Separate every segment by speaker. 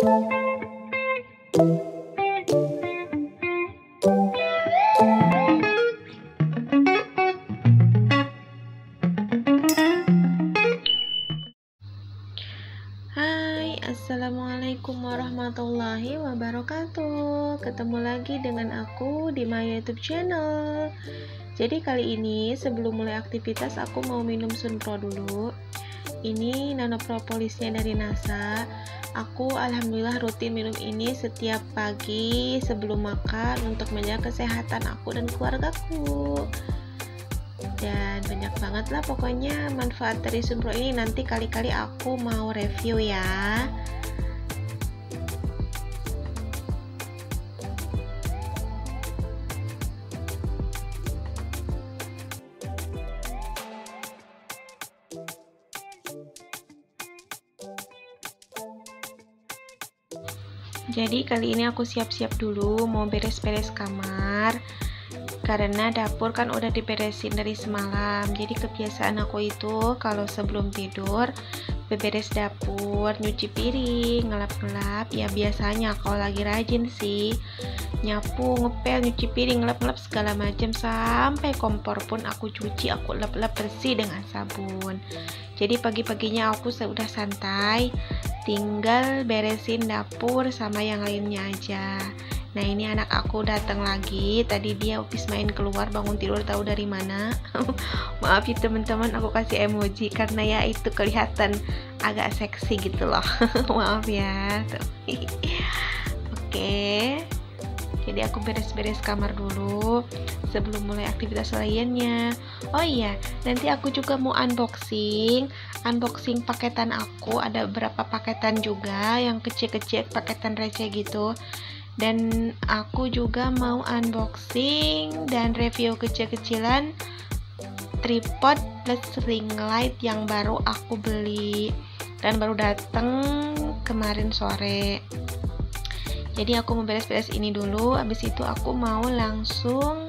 Speaker 1: Hai, assalamualaikum warahmatullahi wabarakatuh. Ketemu lagi dengan aku di my YouTube channel. Jadi kali ini sebelum mulai aktivitas aku mau minum Sunpro dulu. Ini nano propolisnya dari NASA. Aku alhamdulillah rutin minum ini setiap pagi sebelum makan untuk menjaga kesehatan aku dan keluargaku. Dan banyak banget lah pokoknya manfaat dari Sunpro ini. Nanti kali-kali aku mau review ya. Jadi kali ini aku siap-siap dulu mau beres-beres kamar, karena dapur kan udah diberesin dari semalam. Jadi kebiasaan aku itu kalau sebelum tidur beberes dapur, nyuci piring, ngelap-ngelap. Ya biasanya kalau lagi rajin sih nyapu, ngepel, nyuci piring, ngelap-ngelap segala macam, sampai kompor pun aku cuci, aku lap-lap bersih dengan sabun. Jadi pagi-paginya aku sudah santai, tinggal beresin dapur sama yang lainnya aja. Nah ini anak aku datang lagi, tadi dia habis main keluar bangun tidur tahu dari mana. Maaf ya teman-teman, aku kasih emoji karena ya itu kelihatan agak seksi gitu loh. Maaf ya. Oke, jadi aku beres-beres kamar dulu sebelum mulai aktivitas lainnya. Oh iya, nanti aku juga mau unboxing paketan aku. Ada beberapa paketan juga yang kecil-kecil, paketan receh gitu. Dan aku juga mau unboxing dan review kecil-kecilan tripod plus ring light yang baru aku beli dan baru datang kemarin sore. Jadi aku mau beres-beres ini dulu, habis itu aku mau langsung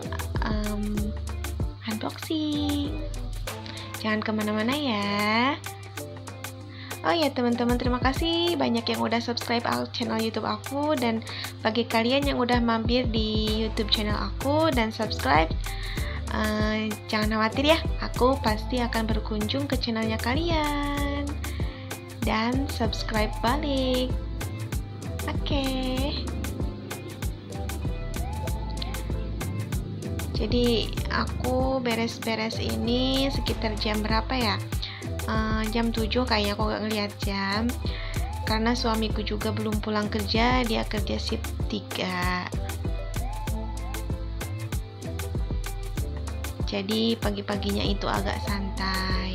Speaker 1: unboxing. Jangan kemana-mana ya. Oh ya teman-teman, terima kasih banyak yang udah subscribe channel YouTube aku, dan bagi kalian yang udah mampir di YouTube channel aku dan subscribe, jangan khawatir ya, aku pasti akan berkunjung ke channelnya kalian dan subscribe balik. Oke. Jadi aku beres-beres ini sekitar jam berapa ya? Jam 7 kayaknya, aku gak ngeliat jam karena suamiku juga belum pulang kerja, dia kerja shift 3. Jadi pagi-paginya itu agak santai.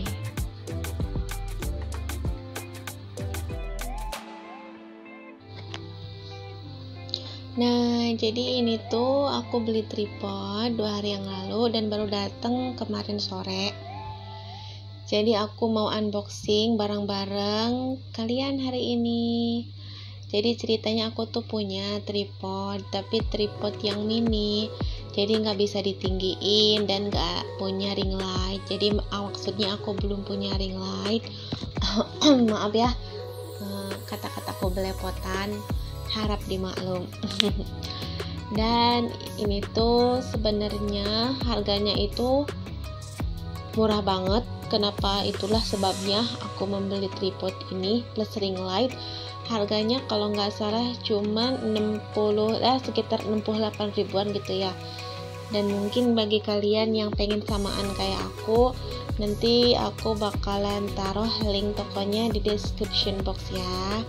Speaker 1: Nah, jadi ini tuh aku beli tripod 2 hari yang lalu dan baru datang kemarin sore. Jadi aku mau unboxing barang-barang kalian hari ini. Jadi ceritanya aku tuh punya tripod, tapi tripod yang mini. Jadi nggak bisa ditinggiin dan nggak punya ring light. Jadi maksudnya aku belum punya ring light. Maaf ya, kata-kataku belepotan, harap dimaklum. Dan ini tuh sebenarnya harganya itu murah banget. Kenapa? Itulah sebabnya aku membeli tripod ini plus ring light. Harganya kalau nggak salah cuman sekitar 68 ribuan gitu ya. Dan mungkin bagi kalian yang pengen samaan kayak aku, nanti aku bakalan taruh link tokonya di description box ya.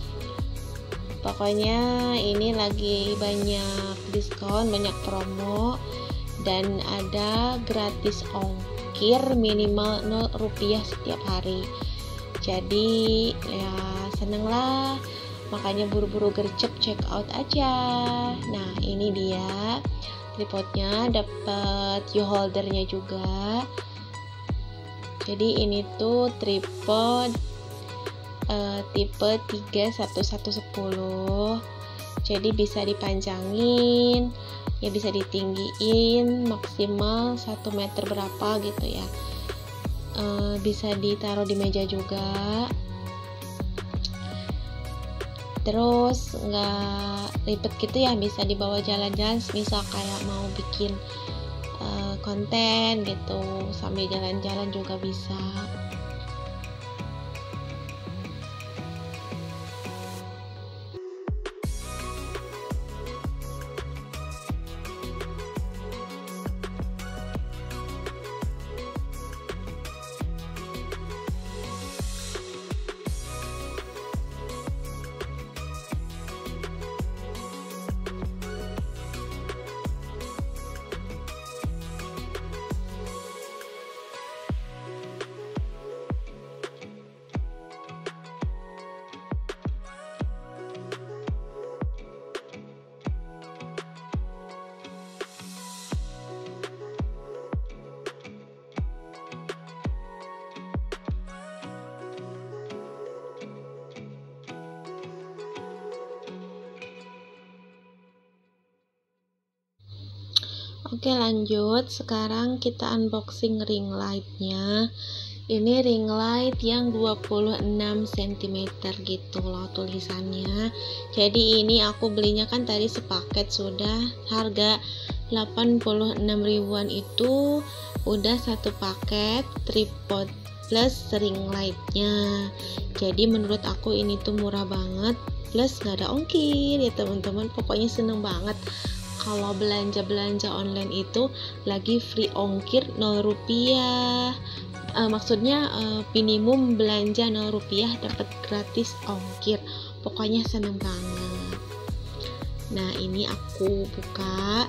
Speaker 1: Pokoknya ini lagi banyak diskon, banyak promo, dan ada gratis ongkir minimal 0 rupiah setiap hari. Jadi ya seneng lah, makanya buru-buru gercep check out aja. Nah ini dia tripodnya, dapat U-holdernya juga. Jadi ini tuh tripod tipe 31110. Jadi bisa dipanjangin, ya bisa ditinggiin maksimal 1 meter berapa gitu ya. Bisa ditaruh di meja juga. terus nggak ribet gitu ya, bisa dibawa jalan-jalan, misal kayak mau bikin konten gitu sambil jalan-jalan juga bisa. Oke, lanjut. Sekarang kita unboxing ring lightnya. Ini ring light yang 26 cm gitu loh tulisannya. Jadi ini aku belinya kan tadi sepaket, sudah harga 86 ribuan itu udah satu paket tripod plus ring lightnya. Jadi menurut aku ini tuh murah banget, plus nggak ada ongkir ya teman-teman. Pokoknya seneng banget kalau belanja online itu lagi free ongkir 0 rupiah. Maksudnya minimum belanja 0 rupiah dapat gratis ongkir. Pokoknya seneng banget. Nah, ini aku buka.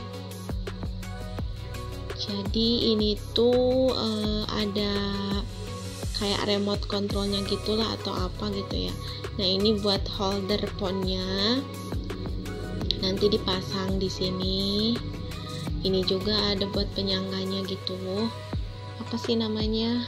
Speaker 1: Jadi ini tuh ada kayak remote controlnya gitulah atau apa gitu ya. Nah, ini buat holder phone-nya. Nanti dipasang di sini. Ini juga ada buat penyangganya gitu. Apa sih namanya?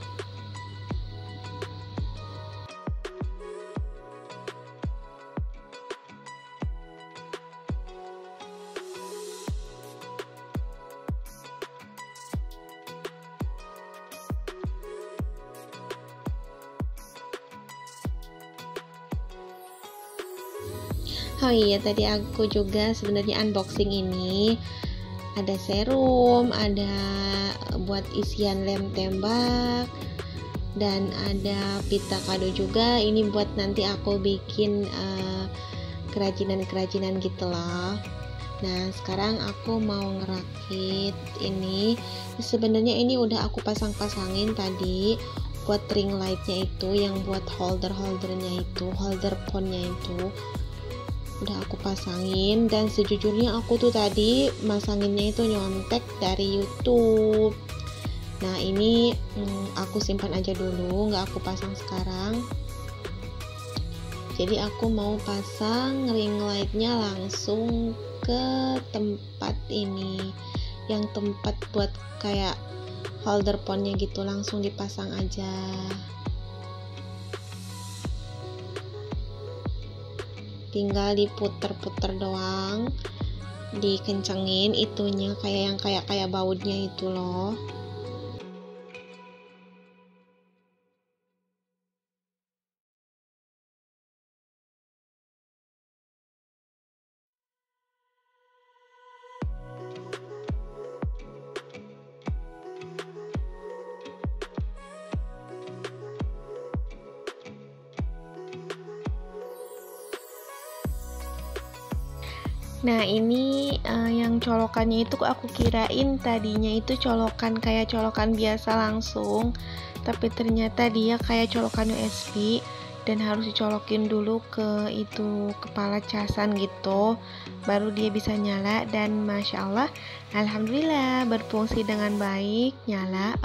Speaker 1: Oh iya, tadi aku juga sebenarnya unboxing ini. Ada serum, ada buat isian lem tembak, dan ada pita kado juga. Ini buat nanti aku bikin kerajinan-kerajinan gitu loh. Nah, sekarang aku mau ngerakit ini. Sebenarnya ini udah aku pasang-pasangin tadi buat ring lightnya itu, yang buat holder-holdernya itu, holder phone-nya itu udah aku pasangin. Dan sejujurnya aku tuh tadi masanginnya itu nyontek dari YouTube. Nah, ini aku simpan aja dulu, nggak aku pasang sekarang. Jadi aku mau pasang ring lightnya langsung ke tempat ini, yang tempat buat kayak holder phone-nya gitu, langsung dipasang aja. Tinggal diputer-puter doang, dikencengin itunya, kayak yang kayak bautnya itu loh. Nah, ini yang colokannya itu aku kirain tadinya itu colokan kayak colokan biasa langsung, tapi ternyata dia kayak colokan USB dan harus dicolokin dulu ke itu kepala casan gitu, baru dia bisa nyala. Dan masya Allah, alhamdulillah berfungsi dengan baik, nyala.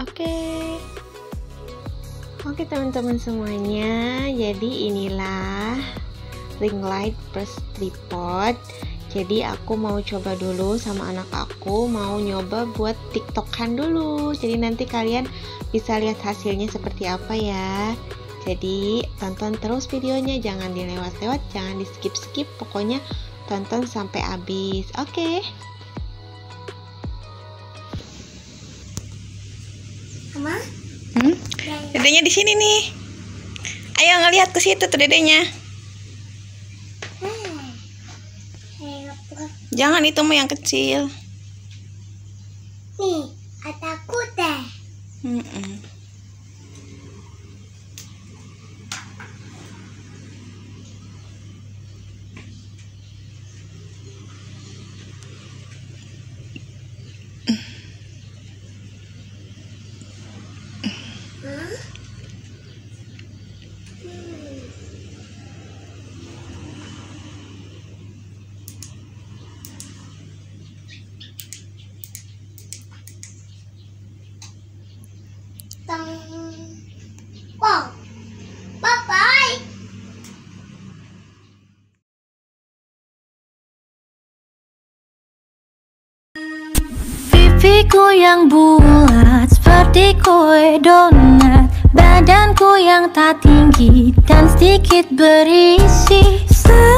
Speaker 1: Oke teman-teman semuanya, jadi inilah ring light plus tripod. Jadi aku mau coba dulu sama anak aku, mau nyoba buat tiktokan dulu. Jadi nanti kalian bisa lihat hasilnya seperti apa ya. Jadi tonton terus videonya, jangan dilewat-lewat, jangan di skip-skip, pokoknya tonton sampai habis. Oke.
Speaker 2: Mama?
Speaker 1: Dedenya di sini nih. Ayo ngelihat ke situ tuh dedenya. Jangan, itu mah yang kecil.
Speaker 2: Nih, ada kuda. Wow, bye-bye.
Speaker 3: Pipiku yang bulat seperti kue donat, badanku yang tak tinggi dan sedikit berisi.